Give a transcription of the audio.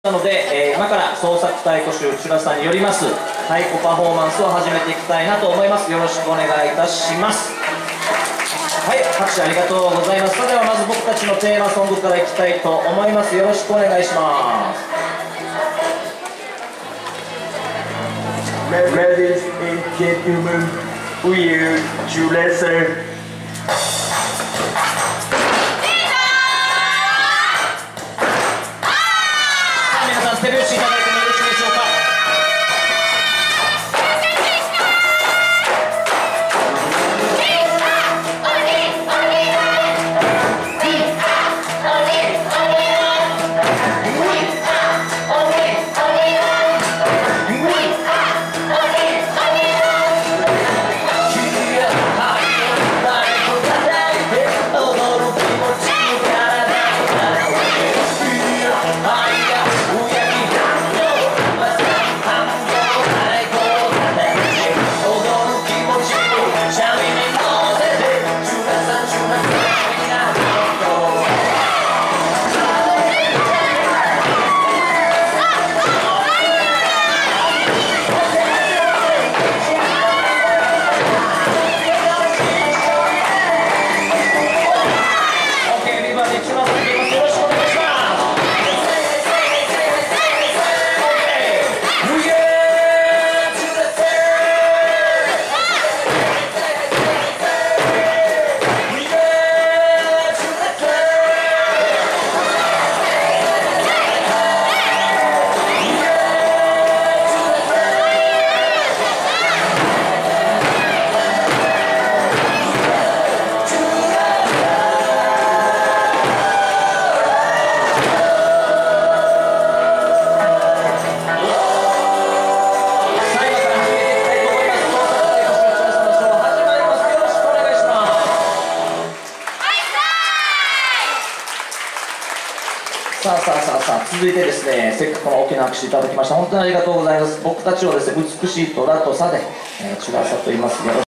なので、今から創作太鼓手チュラさんによります太鼓パフォーマンスを始めていきたいなと思います。よろしくお願いいたします。はい、拍手ありがとうございます。それではまず僕たちのテーマソングからいきたいと思います。よろしくお願いします。 Ladies and gentlemen, we are Chulesa. 皆さん手拍子いただいてもよろしいでしょうか。さあ続いてですね、せっかくの大きな拍手いただきました。本当にありがとうございます。僕たちをですね、美しい虎とさで、チュラサと言います。